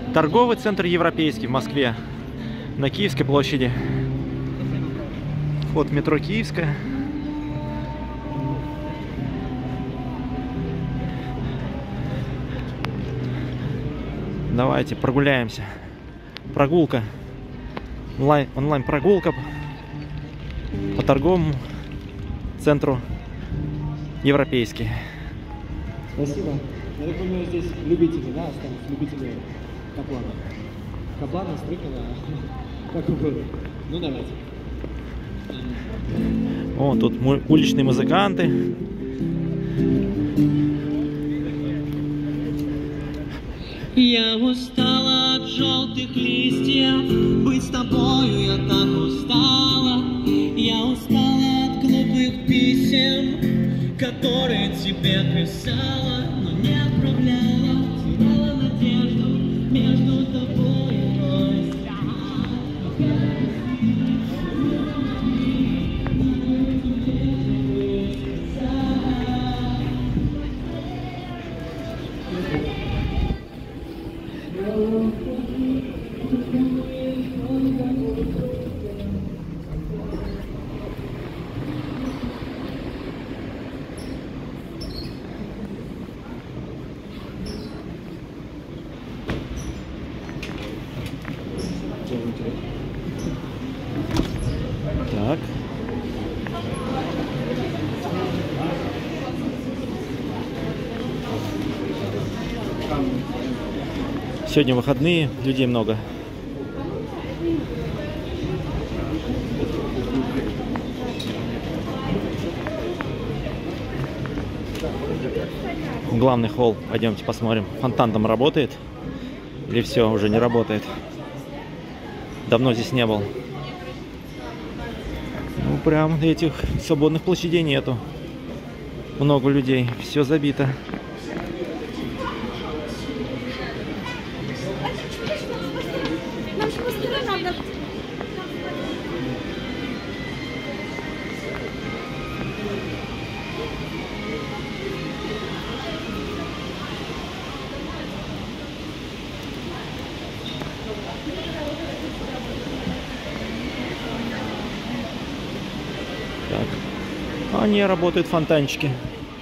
Торговый центр Европейский в Москве, на Киевской площади. Вход в метро Киевская. Давайте прогуляемся. Прогулка. Онлайн-прогулка по торговому центру Европейский. Спасибо. Я так понимаю, здесь любители, да, остались любители каплана. Каплана, стрыкана, как угодно. Ну давайте. О, тут уличные музыканты. Я устала от желтых листьев, быть с тобою я так устала. Я устала от глупых писем, которые тебе писала, но не отправляла. Теряла надежду между тобой и мной. Так. Сегодня выходные, людей много. Главный холл. Пойдемте посмотрим. Фонтан там работает? Или все, уже не работает? Давно здесь не был. Ну, прям этих свободных площадей нету. Много людей. Все забито. Так. Они работают, фонтанчики.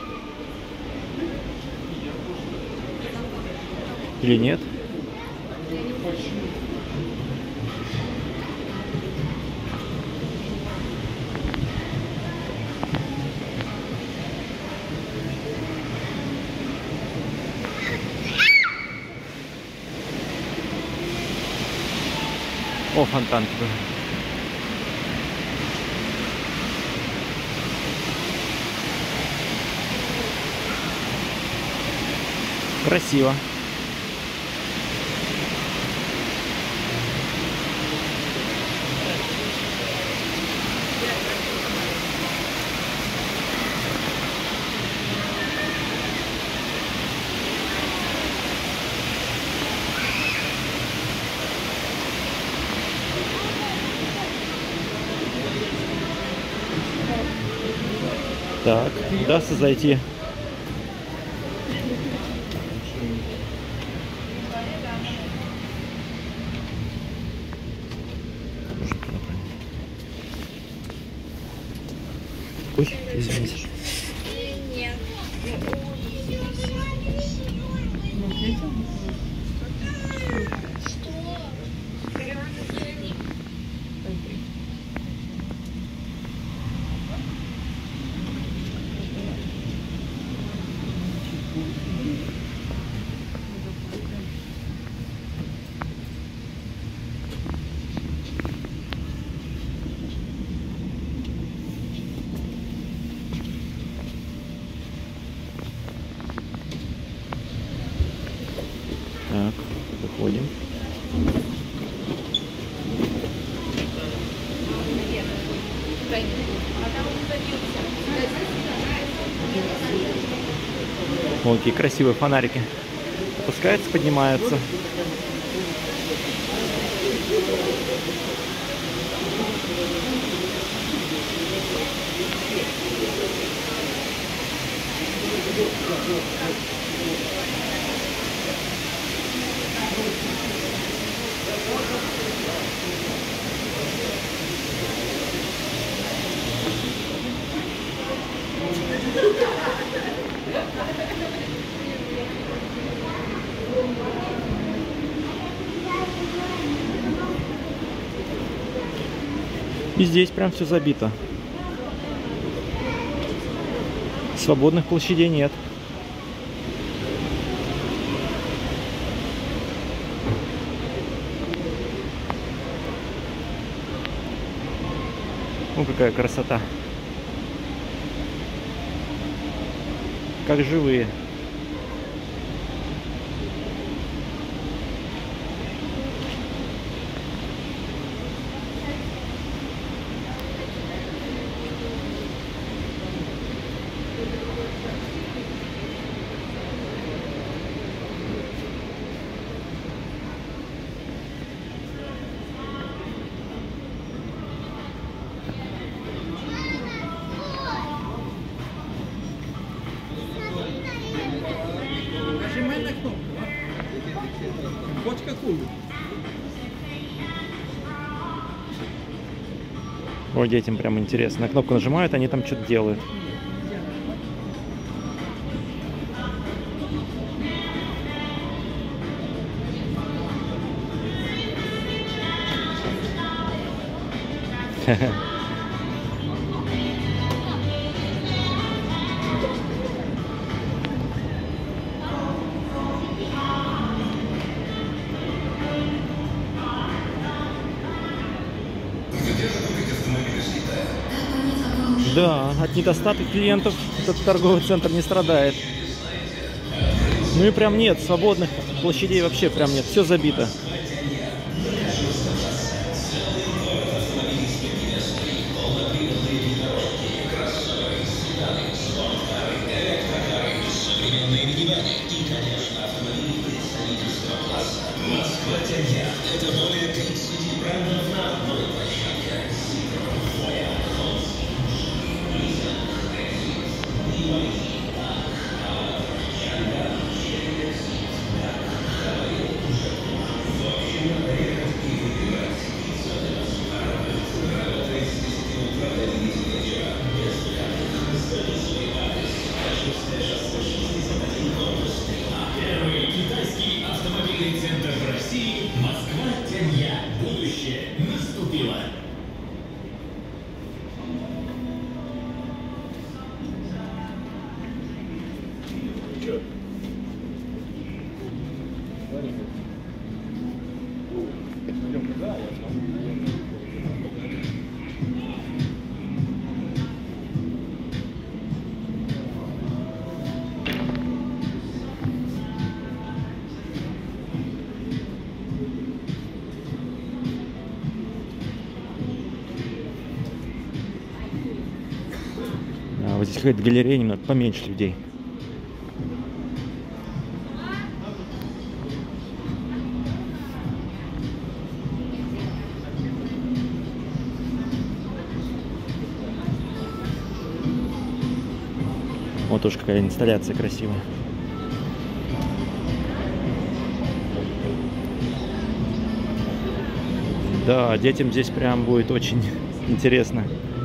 Или нет? О, фонтанки. Красиво. Так, удастся зайти. Ой, извините. Так, выходим. Вот какие красивые фонарики. Опускаются, поднимаются. И здесь прям все забито. Свободных площадей нет. Ну, какая красота. Как живые. Нажимай на кнопку. Хоть какую. Ой, детям прям интересно. На кнопку нажимают, они там что-то делают. Да, от недостатка клиентов этот торговый центр не страдает. Ну и прям нет, свободных площадей вообще прям нет, все забито. А вот здесь какая-то галерея, немного поменьше людей. Вот тоже какая инсталляция красивая. Да, детям здесь прям будет очень интересно.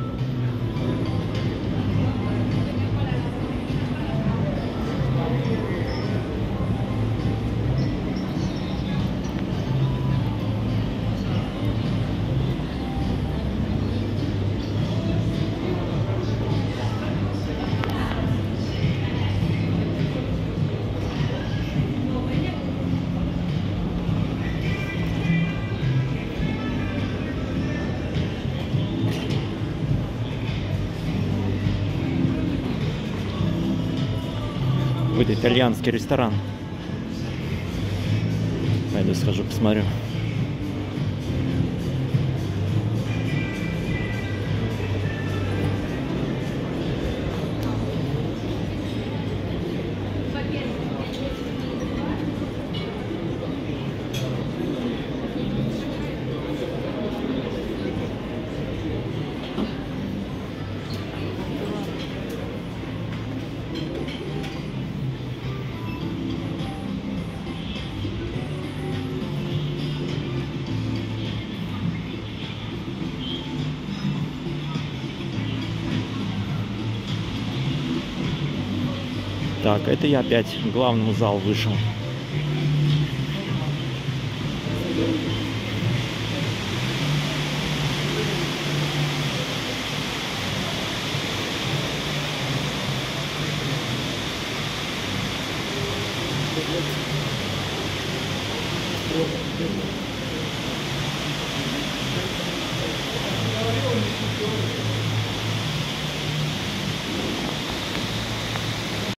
Какой-то итальянский ресторан. Пойду схожу, посмотрю. Так, это я опять к главному залу вышел. Вот.